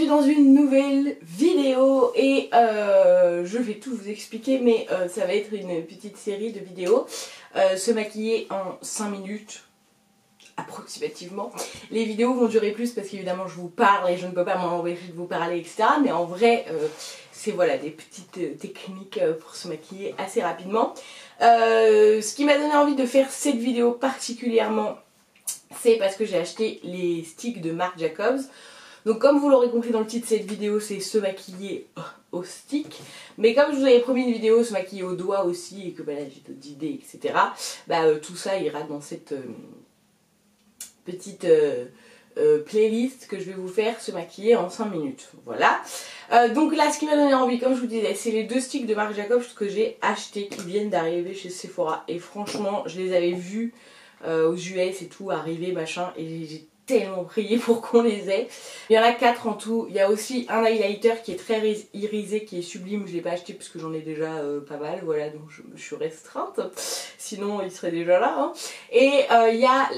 dans une nouvelle vidéo et je vais tout vous expliquer, mais ça va être une petite série de vidéos. Se maquiller en 5 minutes approximativement. Les vidéos vont durer plus parce qu'évidemment je vous parle et je ne peux pas m'empêcher de vous parler, etc. Mais en vrai c'est voilà des petites techniques pour se maquiller assez rapidement. Ce qui m'a donné envie de faire cette vidéo particulièrement, c'est parce que j'ai acheté les sticks de Marc Jacobs. Donc comme vous l'aurez compris dans le titre de cette vidéo, c'est se maquiller au stick. Mais comme je vous avais promis une vidéo se maquiller au doigt aussi et que bah, là j'ai d'autres idées, etc. Tout ça ira dans cette petite playlist que je vais vous faire se maquiller en 5 minutes. Voilà. Donc là ce qui m'a donné envie, comme je vous disais, c'est les deux sticks de Marc Jacobs que j'ai achetés, qui viennent d'arriver chez Sephora. Et franchement je les avais vus aux US et tout arriver machin, et j'ai tellement prié pour qu'on les ait. Il y en a 4 en tout. Il y a aussi un highlighter qui est très irisé, qui est sublime. Je ne l'ai pas acheté parce que j'en ai déjà pas mal, voilà, donc je me suis restreinte, sinon il serait déjà là, hein. Et il y a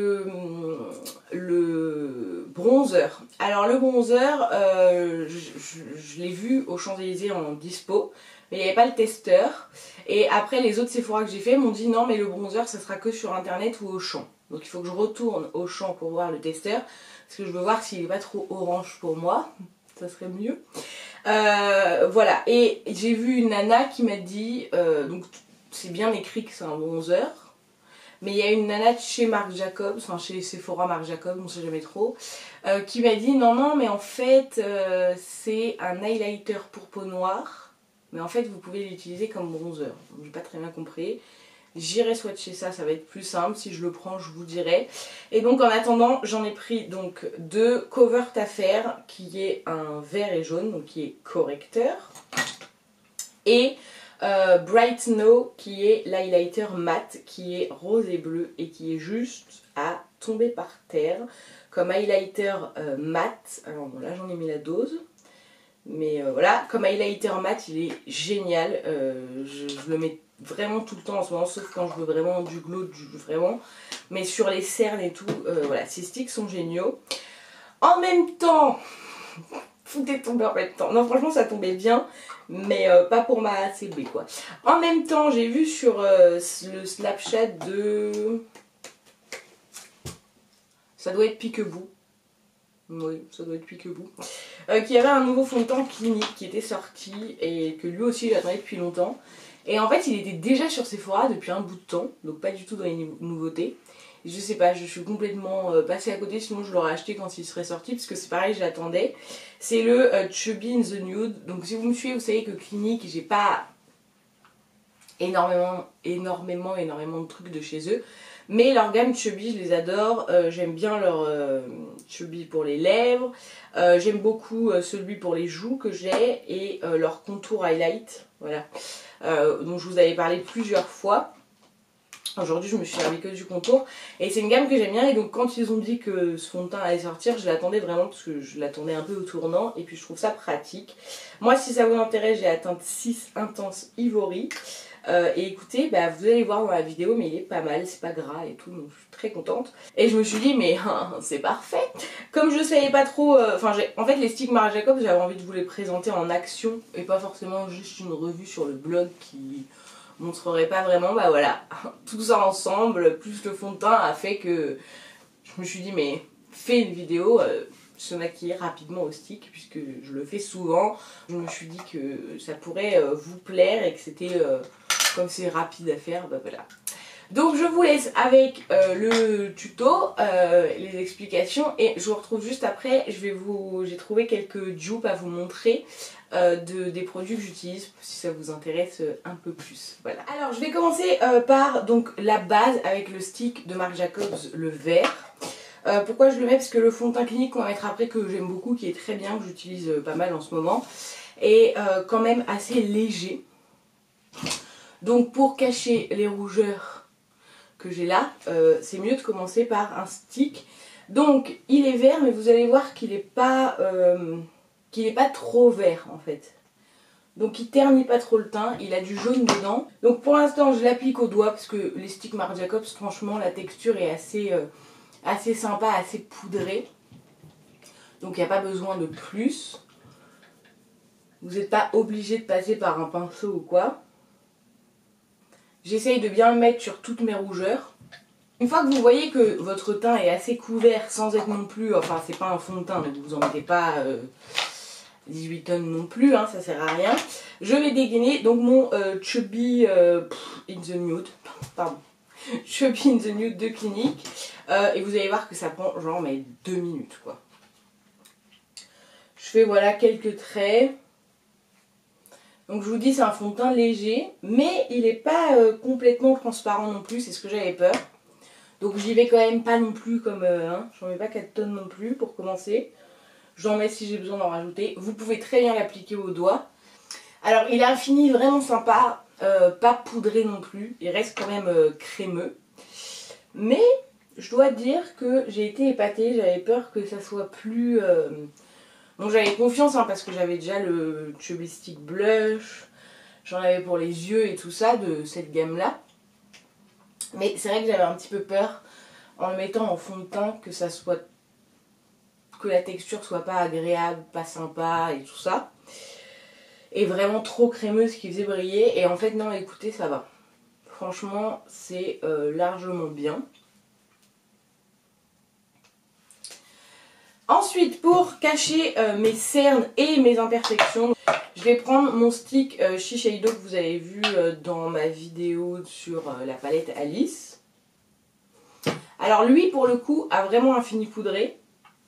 le bronzer. Alors le bronzer, je l'ai vu aux Champs-Élysées en dispo, mais il n'y avait pas le testeur. Et après les autres Sephora que j'ai fait m'ont dit non mais le bronzer ça sera que sur internet ou au champ. Donc il faut que je retourne au champ pour voir le testeur, parce que je veux voir s'il n'est pas trop orange pour moi, ça serait mieux. Voilà, et j'ai vu une nana qui m'a dit, donc c'est bien écrit que c'est un bronzer, mais il y a une nana de chez Marc Jacobs, enfin chez Sephora Marc Jacobs, on sait jamais trop, qui m'a dit non mais en fait c'est un highlighter pour peau noire, mais en fait vous pouvez l'utiliser comme bronzer. Donc j'ai pas très bien compris. J'irai swatcher ça, ça va être plus simple. Si je le prends, je vous dirai. Et donc en attendant, j'en ai pris donc 2 Cover Ta Faire, qui est un vert et jaune, donc qui est correcteur. Et Bright Snow, qui est l'highlighter mat, qui est rose et bleu et qui est juste à tomber par terre. Comme highlighter mat, alors bon là j'en ai mis la dose. Mais voilà, comme highlighter mat, il est génial. Je le mets vraiment tout le temps en ce moment, sauf quand je veux vraiment du glow, vraiment. Mais sur les cernes et tout, voilà, ces sticks sont géniaux. En même temps, tout est tombé en même temps. Non, franchement, ça tombait bien, mais pas pour ma CB, quoi. En même temps, j'ai vu sur le Snapchat de... Ça doit être Peekaboo. Oui, ça doit être Peekaboo. Qui avait un nouveau fond de teint Clinique qui était sorti et que lui aussi j'attendais depuis longtemps. Et en fait il était déjà sur Sephora depuis un bout de temps, donc pas du tout dans les nouveautés. Et je sais pas, je suis complètement passée à côté, sinon je l'aurais acheté quand il serait sorti parce que c'est pareil, je l'attendais. C'est le Chubby in the Nude. Donc si vous me suivez, vous savez que Clinique, j'ai pas énormément de trucs de chez eux. Mais leur gamme Chubby, je les adore. J'aime bien leur Chubby pour les lèvres. J'aime beaucoup celui pour les joues que j'ai. Et leur contour highlight. Voilà. Dont je vous avais parlé plusieurs fois. Aujourd'hui je me suis servi que du contour. Et c'est une gamme que j'aime bien. Et donc quand ils ont dit que ce fond de teint allait sortir, je l'attendais vraiment parce que je l'attendais un peu au tournant. Et puis je trouve ça pratique. Moi si ça vous intéresse, j'ai la teinte 6 Intense Ivory. Et écoutez, vous allez voir dans la vidéo, mais il est pas mal, c'est pas gras et tout, donc je suis très contente. Et je me suis dit, mais c'est parfait. Comme je savais pas trop, en fait les sticks Marc Jacobs, j'avais envie de vous les présenter en action et pas forcément juste une revue sur le blog qui montrerait pas vraiment. Bah voilà, tout ça ensemble, plus le fond de teint a fait que je me suis dit, mais fais une vidéo. Se maquiller rapidement au stick, puisque je le fais souvent. Je me suis dit que ça pourrait vous plaire et que c'était, comme c'est rapide à faire, voilà. Donc je vous laisse avec le tuto, les explications, et je vous retrouve juste après. J'ai trouvé quelques dupes à vous montrer des produits que j'utilise, si ça vous intéresse un peu plus. Voilà. Alors je vais commencer par donc la base avec le stick de Marc Jacobs, le vert. Pourquoi je le mets? Parce que le fond de teint Clinique qu'on va mettre après, que j'aime beaucoup, qui est très bien, que j'utilise pas mal en ce moment, est quand même assez léger. Donc pour cacher les rougeurs que j'ai là, c'est mieux de commencer par un stick. Donc il est vert, mais vous allez voir qu'il n'est pas trop vert en fait. Donc il ternit pas trop le teint, il a du jaune dedans. Donc pour l'instant je l'applique au doigt parce que les sticks Marc Jacobs, franchement la texture est assez sympa, assez poudré. Donc il n'y a pas besoin de plus. Vous n'êtes pas obligé de passer par un pinceau ou quoi. J'essaye de bien le mettre sur toutes mes rougeurs. Une fois que vous voyez que votre teint est assez couvert sans être non plus, enfin c'est pas un fond de teint donc vous en mettez pas 18 tonnes non plus, hein, ça sert à rien. Je vais dégainer donc mon Chubby in the Nude, pardon, Chubby in the Nude de Clinique et vous allez voir que ça prend genre mais 2 minutes quoi. Je fais voilà quelques traits. Donc je vous dis c'est un fond de teint léger mais il n'est pas complètement transparent non plus, c'est ce que j'avais peur. Donc j'y vais quand même pas non plus comme, j'en mets pas 4 tonnes non plus pour commencer. J'en mets si j'ai besoin d'en rajouter. Vous pouvez très bien l'appliquer au doigt. Alors il a un fini vraiment sympa, pas poudré non plus. Il reste quand même crémeux. Mais je dois dire que j'ai été épatée, j'avais peur que ça soit plus... Bon j'avais confiance hein, parce que j'avais déjà le Chubby Stick Blush. J'en avais pour les yeux et tout ça de cette gamme là. Mais c'est vrai que j'avais un petit peu peur en le mettant en fond de teint que ça soit, que la texture soit pas agréable, pas sympa et tout ça. Et vraiment trop crémeuse qui faisait briller. Et en fait non écoutez ça va. Franchement c'est largement bien. Ensuite pour cacher mes cernes et mes imperfections, je vais prendre mon stick Shiseido que vous avez vu dans ma vidéo sur la palette Alice. Alors lui pour le coup a vraiment un fini poudré.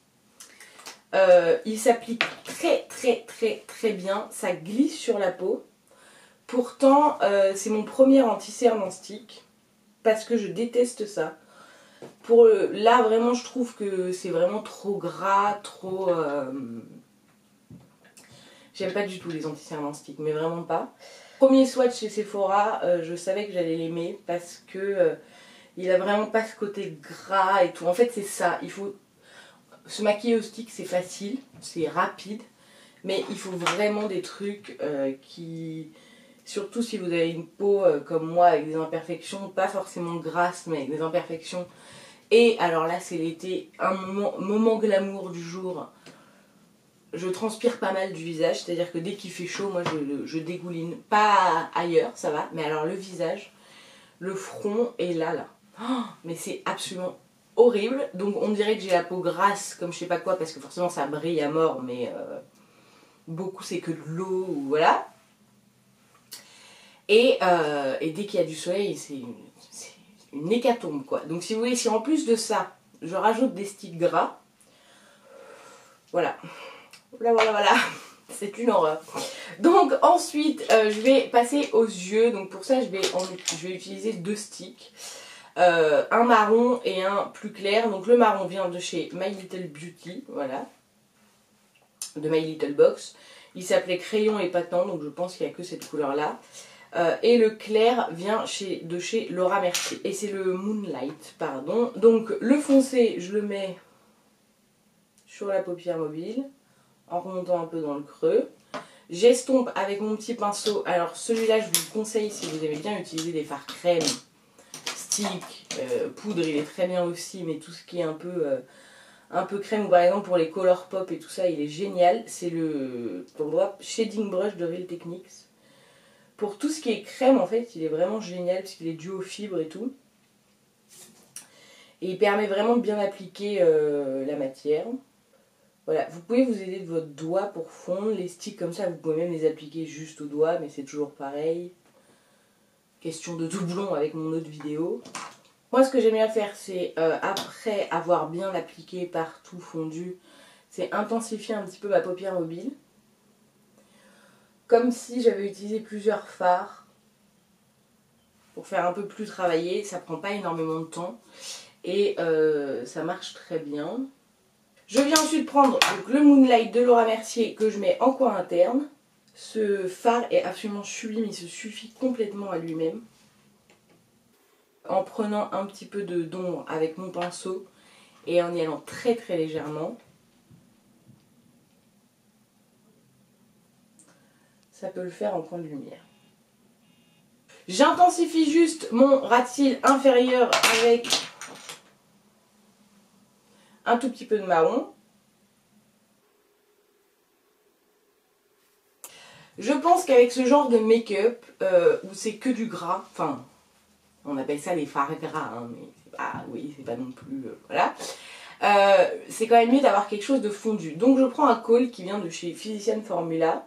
Il s'applique très bien, ça glisse sur la peau. Pourtant c'est mon premier anti-cerne en stick parce que je déteste ça. Là vraiment je trouve que c'est vraiment trop gras, trop... J'aime pas du tout les anti-cernes en stick, mais vraiment pas. Premier swatch chez Sephora, je savais que j'allais l'aimer parce que il a vraiment pas ce côté gras et tout. En fait c'est ça, il faut se maquiller au stick, c'est facile, c'est rapide, mais il faut vraiment des trucs qui... Surtout si vous avez une peau comme moi avec des imperfections, pas forcément grasses mais avec des imperfections. Et alors là c'est l'été, un moment glamour du jour. Je transpire pas mal du visage, c'est-à-dire que dès qu'il fait chaud, moi je dégouline. Pas ailleurs, ça va, mais alors le visage, le front est là. Oh, mais c'est absolument horrible. Donc on dirait que j'ai la peau grasse comme je sais pas quoi, parce que forcément ça brille à mort, mais beaucoup c'est que de l'eau, ou voilà. Et dès qu'il y a du soleil, c'est une hécatombe quoi. Donc si vous voulez, si en plus de ça, je rajoute des sticks gras, voilà. Voilà, c'est une horreur. Donc ensuite je vais passer aux yeux. Donc pour ça je vais utiliser 2 sticks, un marron et un plus clair. Donc le marron vient de chez My Little Beauty, voilà, de My Little Box. Il s'appelait crayon épatant, donc je pense qu'il n'y a que cette couleur là. Et le clair vient de chez Laura Mercier et c'est le Moonlight, pardon. Donc le foncé je le mets sur la paupière mobile en remontant un peu dans le creux. J'estompe avec mon petit pinceau. Alors celui-là je vous le conseille si vous aimez bien utiliser des fards crème, stick, poudre, il est très bien aussi, mais tout ce qui est un peu crème, ou par exemple pour les color pop et tout ça, il est génial. C'est le Shading Brush de Real Techniques. Pour tout ce qui est crème en fait, il est vraiment génial parce qu'il est duo fibre et tout. Et il permet vraiment de bien appliquer la matière. Voilà, vous pouvez vous aider de votre doigt pour fondre. Les sticks comme ça, vous pouvez même les appliquer juste au doigt, mais c'est toujours pareil. Question de doublon avec mon autre vidéo. Moi, ce que j'aime bien faire, c'est après avoir bien appliqué partout fondu, c'est intensifier un petit peu ma paupière mobile. Comme si j'avais utilisé plusieurs fards pour faire un peu plus travailler. Ça prend pas énormément de temps et ça marche très bien. Je viens ensuite prendre donc, le Moonlight de Laura Mercier que je mets en coin interne. Ce fard est absolument sublime, il se suffit complètement à lui-même. En prenant un petit peu d'ombre avec mon pinceau et en y allant très légèrement. Ça peut le faire en point de lumière. J'intensifie juste mon ras de cils inférieur avec un tout petit peu de marron. Je pense qu'avec ce genre de make-up, où c'est que du gras, enfin, on appelle ça les fards gras, hein, mais c'est pas, oui, c'est pas non plus, voilà. C'est quand même mieux d'avoir quelque chose de fondu. Donc je prends un col qui vient de chez Physician Formula.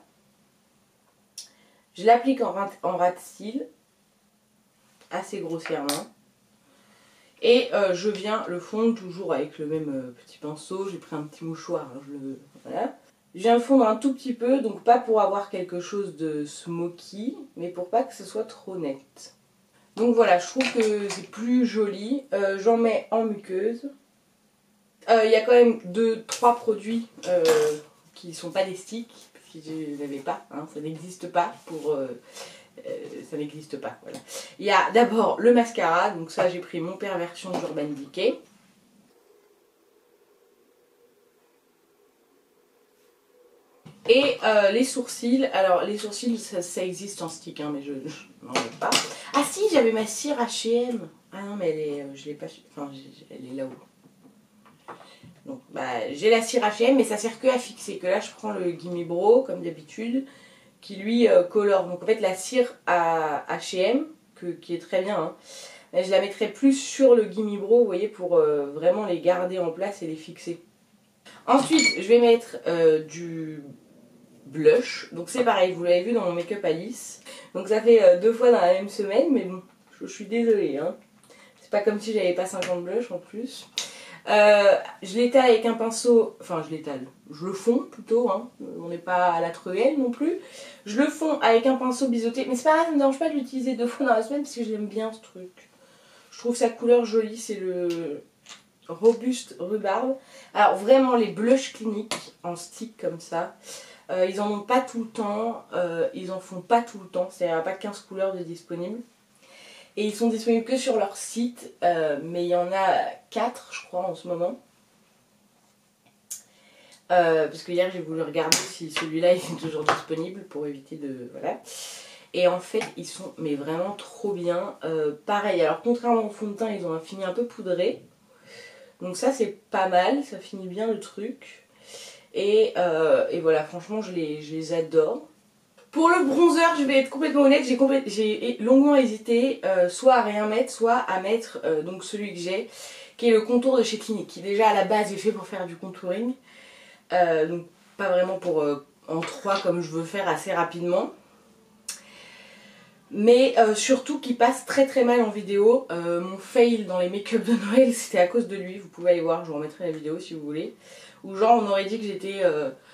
Je l'applique en ras de cils, assez grossièrement. Et je viens le fondre toujours avec le même petit pinceau. J'ai pris un petit mouchoir, hein, voilà. Je viens le fondre un tout petit peu, donc pas pour avoir quelque chose de smoky, mais pour pas que ce soit trop net. Donc voilà, je trouve que c'est plus joli. J'en mets en muqueuse. Il y a quand même 2-3 produits qui ne sont pas des sticks, parce que je n'avais pas, hein, ça n'existe pas pour... ça n'existe pas, voilà. Il y a d'abord le mascara, donc ça j'ai pris mon Perversion d'Urban Decay. Et les sourcils, alors les sourcils ça existe en stick, hein, mais je n'en ai pas. Ah si, j'avais ma cire H&M. Ah non, mais elle est, je l'ai pas, enfin elle est là-haut. Donc bah, j'ai la cire H&M, mais ça sert que à fixer. Que là je prends le Gimme Bro comme d'habitude, qui lui colore. Donc en fait la cire à H&M, qui est très bien, hein, mais je la mettrai plus sur le Gimme Bro, vous voyez, pour vraiment les garder en place et les fixer. Ensuite je vais mettre du blush. Donc c'est pareil, vous l'avez vu dans mon Make-up Alice. Donc ça fait 2 fois dans la même semaine, mais bon, je suis désolée, hein. C'est pas comme si j'avais pas 50 blush en plus. Je l'étale avec un pinceau, enfin je l'étale, je le fonds plutôt, hein. On n'est pas à la truelle non plus. Je le fonds avec un pinceau biseauté, mais c'est pas grave, ça me dérange pas de l'utiliser 2 fois dans la semaine parce que j'aime bien ce truc. Je trouve sa couleur jolie, c'est le Robuste Rhubarbe. Alors vraiment les blushs cliniques en stick comme ça, ils en ont pas tout le temps, ils en font pas tout le temps, c'est-à-dire il n'y a pas 15 couleurs de disponibles. Et ils sont disponibles que sur leur site, mais il y en a 4 je crois en ce moment. Parce que hier j'ai voulu regarder si celui-là est toujours disponible pour éviter de... voilà. Et en fait ils sont mais vraiment trop bien. Pareil, alors contrairement au fond de teint, ils ont un fini un peu poudré. Donc ça c'est pas mal, ça finit bien le truc. Et voilà, franchement je les adore. Pour le bronzer, je vais être complètement honnête, j'ai longuement hésité soit à rien mettre, soit à mettre donc celui que j'ai, qui est le contour de chez Clinique, qui déjà à la base est fait pour faire du contouring. Donc pas vraiment pour en 3 comme je veux faire assez rapidement. Mais surtout qui passe très très mal en vidéo. Mon fail dans les make-up de Noël c'était à cause de lui, vous pouvez aller voir, je vous remettrai la vidéo si vous voulez. Ou genre on aurait dit que j'étais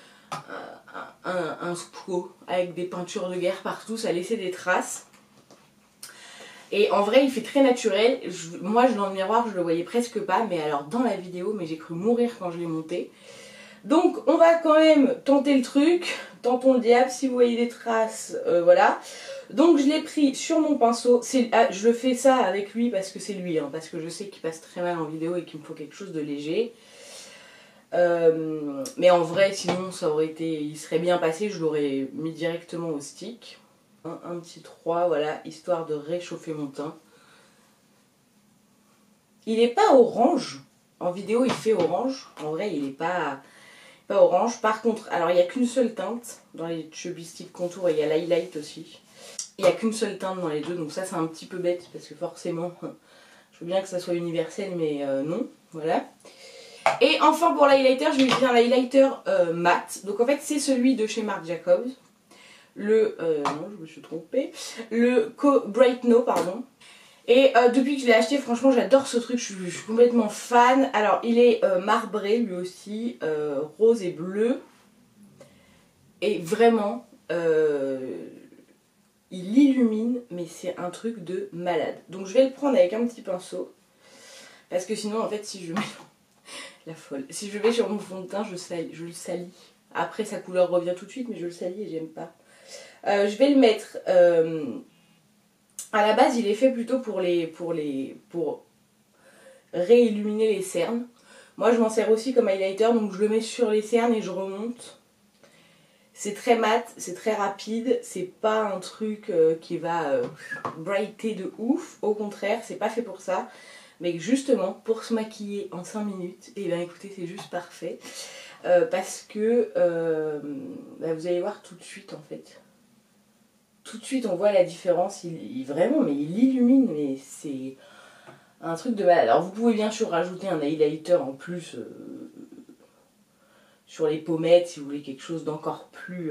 un squo avec des peintures de guerre partout, ça laissait des traces. Et en vrai il fait très naturel, moi dans le miroir je le voyais presque pas, mais alors dans la vidéo mais j'ai cru mourir quand je l'ai monté. Donc on va quand même tenter le truc, tentons le diable, si vous voyez des traces, voilà. Donc je l'ai pris sur mon pinceau, je fais ça avec lui parce que c'est lui, hein, parce que je sais qu'il passe très mal en vidéo et qu'il me faut quelque chose de léger. Mais en vrai sinon ça aurait été, il serait bien passé, je l'aurais mis directement au stick. Un petit 3, voilà, histoire de réchauffer mon teint. Il n'est pas orange, en vidéo il fait orange, en vrai il n'est pas orange. Par contre, alors il n'y a qu'une seule teinte dans les Chubby Stick Contour et il y a l'highlight aussi. Il n'y a qu'une seule teinte dans les deux, donc ça c'est un petit peu bête parce que forcément, je veux bien que ça soit universel mais non, voilà. Et enfin pour l'highlighter, je vais utiliser un highlighter mat. Donc en fait c'est celui de chez Marc Jacobs. Non je me suis trompée. Le Bright No, pardon. Et depuis que je l'ai acheté, franchement j'adore ce truc, je suis complètement fan. Alors il est marbré lui aussi, rose et bleu. Et vraiment, il illumine, mais c'est un truc de malade. Donc je vais le prendre avec un petit pinceau. Parce que sinon en fait si je mets... la folle. Si je mets sur mon fond de teint, je le salis. Après sa couleur revient tout de suite, mais je le salis et j'aime pas. Je vais le mettre... à la base il est fait plutôt pour réilluminer les cernes. Moi je m'en sers aussi comme highlighter, donc je le mets sur les cernes et je remonte. C'est très mat, c'est très rapide, c'est pas un truc qui va brighter de ouf, au contraire, c'est pas fait pour ça. Mais justement, pour se maquiller en 5 minutes, et bien écoutez, c'est juste parfait. Parce que vous allez voir tout de suite en fait. tout de suite on voit la différence, vraiment, mais il illumine, mais c'est un truc de malade. Alors vous pouvez bien sûr rajouter un highlighter en plus sur les pommettes si vous voulez quelque chose d'encore plus,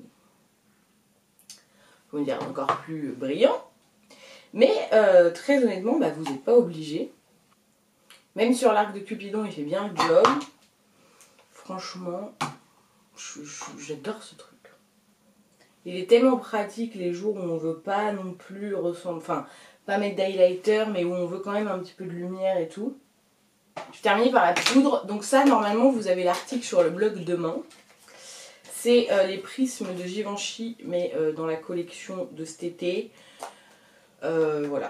comment dire, encore plus brillant. Mais très honnêtement, bah, vous n'êtes pas obligé. Même sur l'arc de Cupidon, il fait bien le job. Franchement, j'adore ce truc. Il est tellement pratique les jours où on veut pas non plus ressembler, enfin, pas mettre d'highlighter, mais où on veut quand même un petit peu de lumière et tout. Je termine par la poudre. Donc ça, normalement, vous avez l'article sur le blog demain. C'est les prismes de Givenchy, mais dans la collection de cet été. Voilà.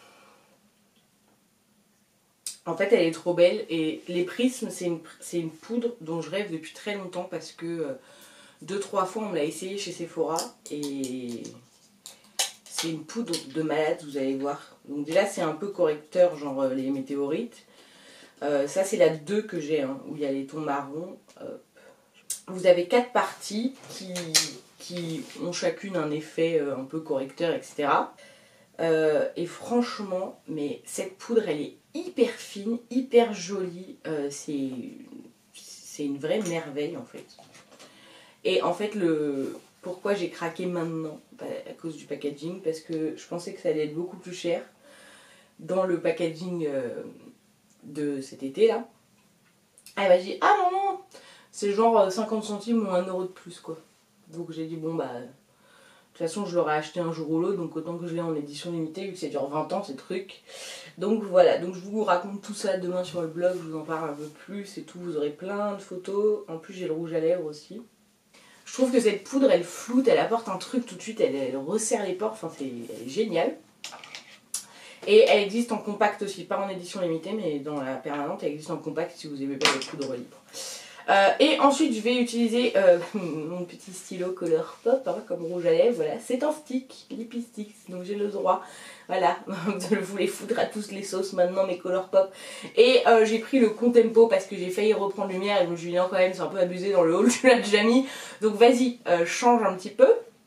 En fait, elle est trop belle. Et les prismes, c'est une poudre dont je rêve depuis très longtemps parce que 2-3 fois, on me l'a essayé chez Sephora. Et c'est une poudre de malade, vous allez voir. Donc déjà, c'est un peu correcteur, genre les météorites. Ça, c'est la 2 que j'ai, hein, où il y a les tons marrons. Vous avez 4 parties qui ont chacune un effet un peu correcteur, etc. Et franchement, mais cette poudre, elle est hyper fine, hyper jolie. C'est une vraie merveille, en fait. Et en fait, pourquoi j'ai craqué maintenant? Bah, à cause du packaging, parce que je pensais que ça allait être beaucoup plus cher dans le packaging de cet été, là. Elle m'a dit, ah non, c'est genre 50 centimes ou 1 euro de plus, quoi. Donc j'ai dit, bon, bah, de toute façon, je l'aurais acheté un jour ou l'autre, donc autant que je l'ai en édition limitée, vu que ça dure 20 ans, ces trucs. Donc voilà, donc je vous raconte tout ça demain sur le blog, je vous en parle un peu plus et tout, vous aurez plein de photos. En plus, j'ai le rouge à lèvres aussi. Je trouve que cette poudre, elle floute, elle apporte un truc tout de suite, elle resserre les pores, enfin, elle est géniale. Et elle existe en compact aussi, pas en édition limitée, mais dans la permanente, elle existe en compact si vous aimez pas les poudres libres. Et ensuite, je vais utiliser mon petit stylo Color Pop, hein, comme rouge à lèvres. Voilà, c'est un stick, lipstick, donc j'ai le droit, voilà, de vous les foutre à tous les sauces maintenant, mes Color Pop. Et j'ai pris le Contempo parce que j'ai failli reprendre lumière et je me suis dit non, quand même, c'est un peu abusé dans le haul, tu l'as déjà mis. Donc vas-y, change un petit peu.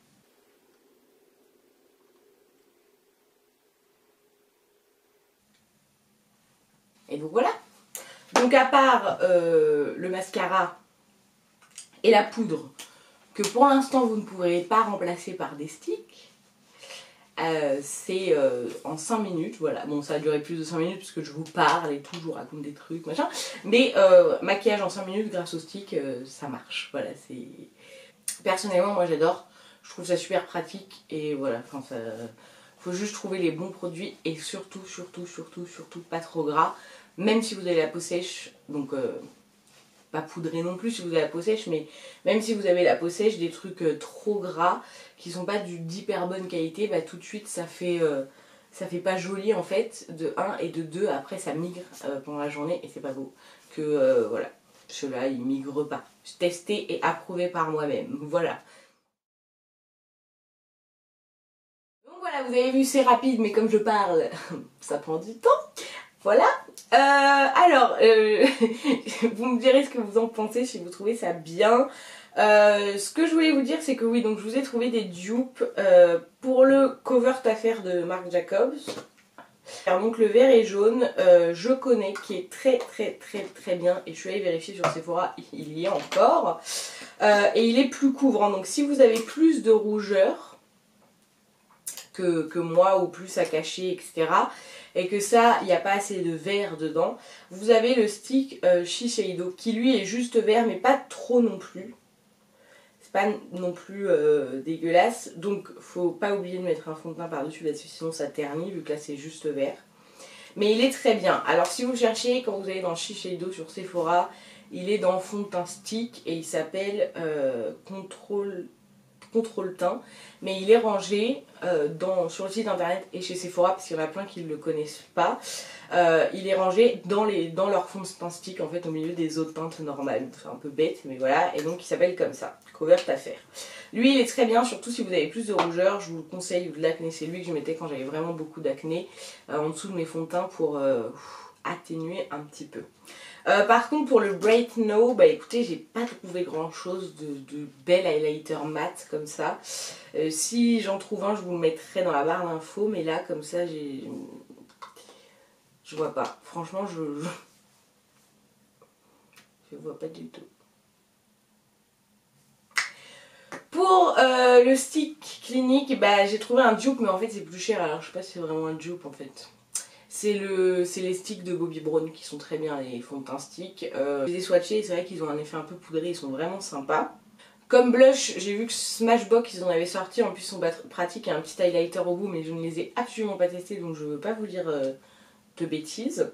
Et donc voilà. Donc à part le mascara et la poudre, que pour l'instant vous ne pourrez pas remplacer par des sticks, c'est en 5 minutes, voilà. Bon, ça a duré plus de 5 minutes puisque je vous parle et tout, je vous raconte des trucs, machin. Mais maquillage en 5 minutes grâce au stick, ça marche. Voilà, c'est... Personnellement, moi j'adore. Je trouve ça super pratique et voilà, enfin ça... Faut juste trouver les bons produits et surtout pas trop gras. Même si vous avez la peau sèche, donc pas poudré non plus si vous avez la peau sèche, mais même si vous avez la peau sèche, des trucs trop gras qui sont pas d'hyper bonne qualité, bah tout de suite ça fait pas joli en fait, de 1 et de 2, après ça migre pendant la journée et c'est pas beau. Que voilà, ceux-là ils migrent pas. Testé et approuvé par moi-même, voilà. Donc voilà, vous avez vu c'est rapide, mais comme je parle, ça prend du temps. Voilà. Alors, vous me direz ce que vous en pensez, si vous trouvez ça bien. Ce que je voulais vous dire, c'est que oui, donc je vous ai trouvé des dupes pour le cover affaire de Marc Jacobs. Alors, donc le vert et jaune, je connais, qui est très bien. Et je suis allée vérifier sur Sephora, il y est encore. Et il est plus couvrant. Donc si vous avez plus de rougeur que moi, ou plus à cacher, etc., et que ça, il n'y a pas assez de vert dedans, vous avez le stick Shiseido qui lui est juste vert mais pas trop non plus. C'est pas non plus dégueulasse, donc faut pas oublier de mettre un fond de teint par dessus parce que sinon ça ternit vu que là c'est juste vert. Mais il est très bien. Alors si vous cherchez, quand vous allez dans Shiseido sur Sephora, il est dans fond de teint stick et il s'appelle Contrôle teint, mais il est rangé sur le site internet et chez Sephora parce qu'il y en a plein qui ne le connaissent pas. Il est rangé dans leur fond de teint stick, en fait, au milieu des autres teintes normales. C'est un peu bête, mais voilà, et donc il s'appelle comme ça, Cover Affair. Lui il est très bien, surtout si vous avez plus de rougeur, je vous le conseille, ou de l'acné, c'est lui que je mettais quand j'avais vraiment beaucoup d'acné en dessous de mes fonds de teint pour atténuer un petit peu. Par contre pour le Bright No, bah écoutez, j'ai pas trouvé grand chose de bel highlighter mat comme ça. Si j'en trouve un, je vous le mettrai dans la barre d'infos, mais là comme ça je vois pas. Franchement je vois pas du tout. Pour le stick clinique, bah, j'ai trouvé un dupe, mais en fait c'est plus cher, alors je sais pas si c'est vraiment un dupe en fait. C'est les sticks de Bobbi Brown qui sont très bien, les fonds de teint stick. Je les ai swatchés, c'est vrai qu'ils ont un effet un peu poudré, ils sont vraiment sympas. Comme blush, j'ai vu que Smashbox ils en avaient sorti, en plus ils sont pratiques, il y a un petit highlighter au bout, mais je ne les ai absolument pas testés, donc je veux pas vous dire de bêtises.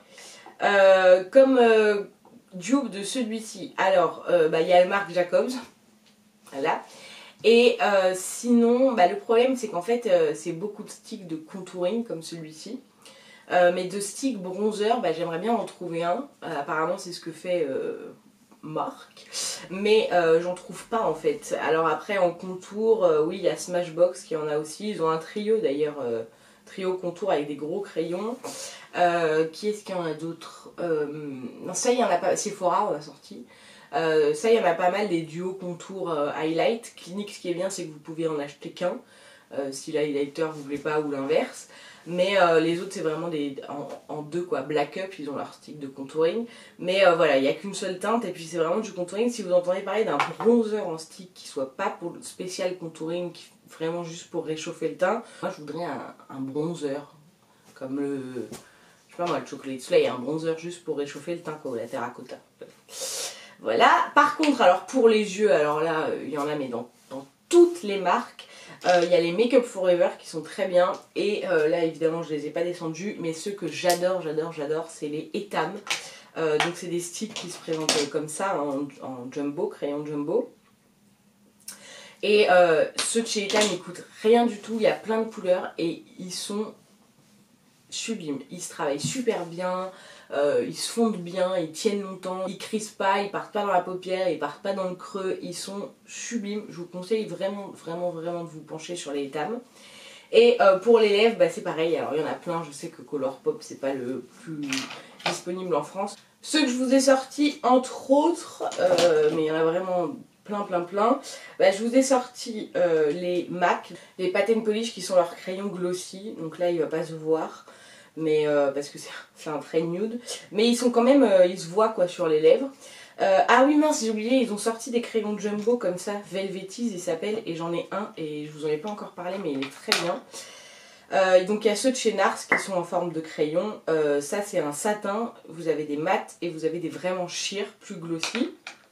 Comme dupe de celui-ci, alors bah, y a le Marc Jacobs, voilà. Et sinon, bah, le problème c'est qu'en fait c'est beaucoup de sticks de contouring comme celui-ci. Mais de stick bronzer, bah, j'aimerais bien en trouver un. Apparemment c'est ce que fait Marc. Mais j'en trouve pas en fait. Alors après en contour, oui il y a Smashbox qui en a aussi. Ils ont un trio d'ailleurs, trio contour avec des gros crayons. Qui est-ce qu'il y en a d'autres? Non ça il y en a pas, Sephora on a sorti. Ça il y en a pas mal, des duos contour highlight. Clinique, ce qui est bien c'est que vous pouvez en acheter qu'un. Si l'highlighter vous voulez pas ou l'inverse. Mais les autres c'est vraiment en deux quoi. Black Up, ils ont leur stick de contouring. Mais voilà, il n'y a qu'une seule teinte et puis c'est vraiment du contouring. Si vous entendez parler d'un bronzer en stick qui soit pas pour le spécial contouring, vraiment juste pour réchauffer le teint, moi je voudrais un bronzer. Comme le, je sais pas moi, le Chocolate Slay, un bronzer juste pour réchauffer le teint quoi, ou la terracotta. Voilà, par contre alors pour les yeux, alors là il y en a mais dans toutes les marques. Il y a les Make Up For Ever qui sont très bien et là évidemment je les ai pas descendus, mais ceux que j'adore c'est les Etam. Donc c'est des sticks qui se présentent comme ça en jumbo, crayon jumbo. Et ceux de chez Etam ils coûtent rien du tout, il y a plein de couleurs et ils sont sublimes. Ils se travaillent super bien, ils se fondent bien, ils tiennent longtemps, ils crispent pas, ils partent pas dans la paupière, ils partent pas dans le creux, ils sont sublimes. Je vous conseille vraiment de vous pencher sur les Etam. Et pour les lèvres, bah, c'est pareil, alors il y en a plein, je sais que Colourpop c'est pas le plus disponible en France. Ceux que je vous ai sortis entre autres, mais il y en a vraiment plein, bah, je vous ai sorti les MAC, les Patent Polish qui sont leurs crayons glossy, donc là il va pas se voir. Mais parce que c'est un trait nude, mais ils sont quand même, ils se voient quoi sur les lèvres. Ah oui mince, j'ai oublié, ils ont sorti des crayons jumbo comme ça, Velveties ils s'appellent, et j'en ai un et je vous en ai pas encore parlé mais il est très bien. Donc il y a ceux de chez Nars qui sont en forme de crayon, ça c'est un satin, vous avez des mats et vous avez des vraiment sheer plus glossy.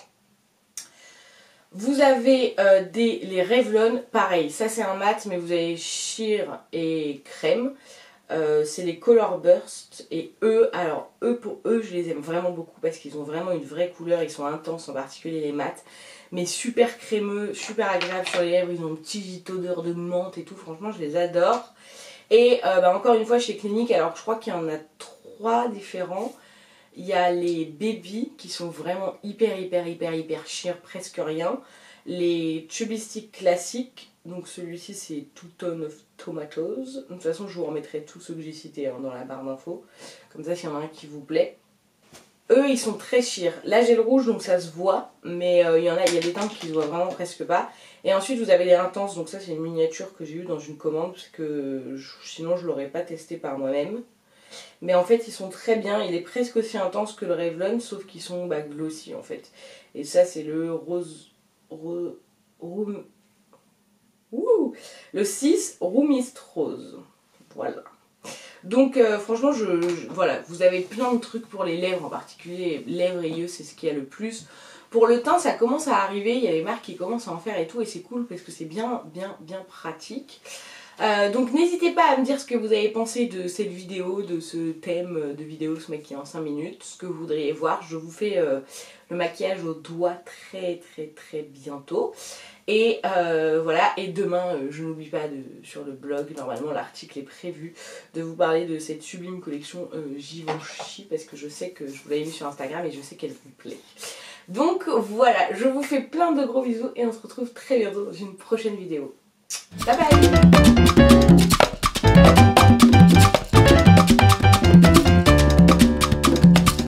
Vous avez les Revlon, pareil, ça c'est un mat mais vous avez sheer et crème. C'est les Color Burst et eux, alors pour eux je les aime vraiment beaucoup parce qu'ils ont vraiment une vraie couleur, ils sont intenses, en particulier les mats, mais super crémeux, super agréables sur les lèvres, ils ont une petite odeur de menthe et tout, franchement je les adore. Et bah, encore une fois chez Clinique, alors je crois qu'il y en a 3 différents. Il y a les Baby qui sont vraiment hyper sheer, presque rien. Les Chubby Stick classiques, donc celui-ci c'est Two Tone of Tomatoes. De toute façon je vous remettrai tous ceux que j'ai cités hein, dans la barre d'infos. Comme ça s'il y en a un qui vous plaît. Eux ils sont très sheer. Là j'ai le rouge donc ça se voit, mais il y a des teintes qui se voient vraiment presque pas. Et ensuite vous avez les intenses, donc ça c'est une miniature que j'ai eue dans une commande parce que sinon je l'aurais pas testé par moi-même. Mais en fait ils sont très bien, il est presque aussi intense que le Revlon sauf qu'ils sont glossy en fait. Et ça c'est le le 6 Roux Mist Rose. Voilà. Donc franchement voilà, vous avez plein de trucs pour les lèvres en particulier, lèvres et yeux c'est ce qu'il y a le plus. Pour le teint ça commence à arriver, il y a des marques qui commencent à en faire et tout et c'est cool parce que c'est bien pratique. Donc n'hésitez pas à me dire ce que vous avez pensé de cette vidéo, de ce thème de vidéo se maquiller en 5 minutes, ce que vous voudriez voir. Je vous fais le maquillage au doigt très bientôt. Et voilà, et demain, je n'oublie pas sur le blog, normalement l'article est prévu, de vous parler de cette sublime collection Givenchy parce que je sais que je vous l'avais vu sur Instagram et je sais qu'elle vous plaît. Donc voilà, je vous fais plein de gros bisous et on se retrouve très bientôt dans une prochaine vidéo. Bye bye!